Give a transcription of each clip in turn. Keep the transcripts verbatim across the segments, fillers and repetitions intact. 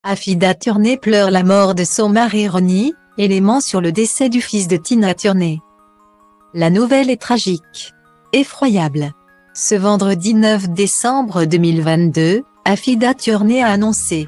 Affida Turner pleure la mort de son mari Ronnie, élément sur le décès du fils de Tina Turner. La nouvelle est tragique. Effroyable. Ce vendredi neuf décembre deux mille vingt-deux, Affida Turner a annoncé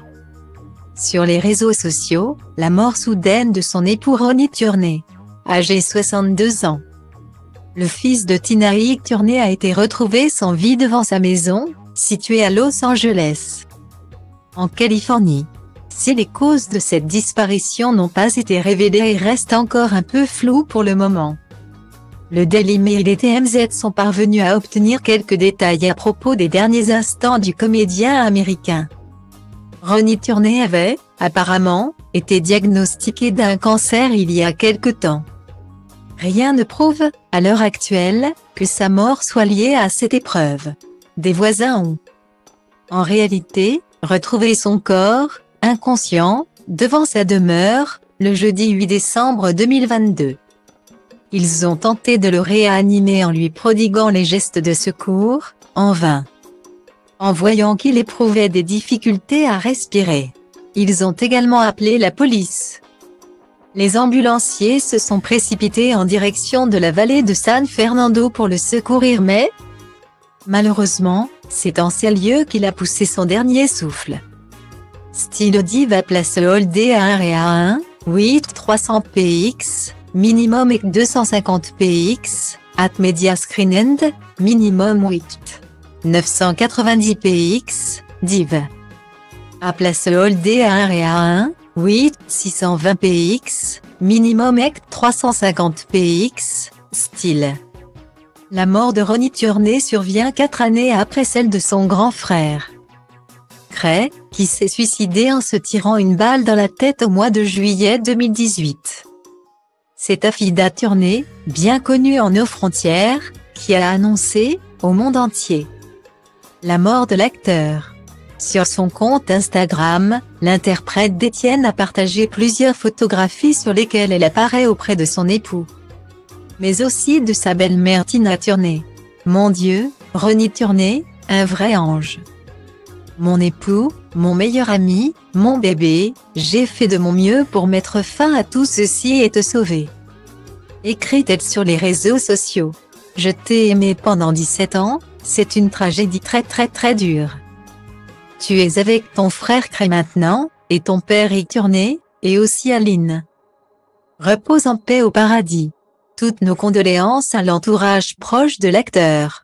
sur les réseaux sociaux la mort soudaine de son époux Ronnie Turner, âgé soixante-deux ans. Le fils de Tina Turner a été retrouvé sans vie devant sa maison, située à Los Angeles, en Californie. Si les causes de cette disparition n'ont pas été révélées et restent encore un peu floues pour le moment, le Daily Mail et T M Z sont parvenus à obtenir quelques détails à propos des derniers instants du comédien américain. Ronnie Turner avait, apparemment, été diagnostiqué d'un cancer il y a quelque temps. Rien ne prouve, à l'heure actuelle, que sa mort soit liée à cette épreuve. Des voisins ont, en réalité, retrouvé son corps, inconscient, devant sa demeure, le jeudi huit décembre deux mille vingt-deux. Ils ont tenté de le réanimer en lui prodiguant les gestes de secours, en vain. En voyant qu'il éprouvait des difficultés à respirer, ils ont également appelé la police. Les ambulanciers se sont précipités en direction de la vallée de San Fernando pour le secourir mais, malheureusement, c'est en ces lieux qu'il a poussé son dernier souffle. Style Diva place Holdé à un et à un, huit trois cents P X, minimum et deux cent cinquante P X, at Media Screen End, minimum huit neuf cent quatre-vingt-dix P X, Div. À place Holdé à un et à un, huit six cent vingt P X, minimum et trois cent cinquante P X, style. La mort de Ronnie Turner survient quatre années après celle de son grand frère, Cray, qui s'est suicidé en se tirant une balle dans la tête au mois de juillet deux mille dix-huit. C'est Affida Turner, bien connue en nos frontières, qui a annoncé, au monde entier, la mort de l'acteur. Sur son compte Instagram, l'interprète d'Étienne a partagé plusieurs photographies sur lesquelles elle apparaît auprès de son époux, mais aussi de sa belle-mère Tina Turner. Mon Dieu, Ronnie Turner, un vrai ange. Mon époux, mon meilleur ami, mon bébé, j'ai fait de mon mieux pour mettre fin à tout ceci et te sauver. Écrit-elle sur les réseaux sociaux. Je t'ai aimé pendant dix-sept ans, c'est une tragédie très très très dure. Tu es avec ton frère Cray maintenant, et ton père Rick Turner, et aussi Aline. Repose en paix au paradis. Toutes nos condoléances à l'entourage proche de l'acteur.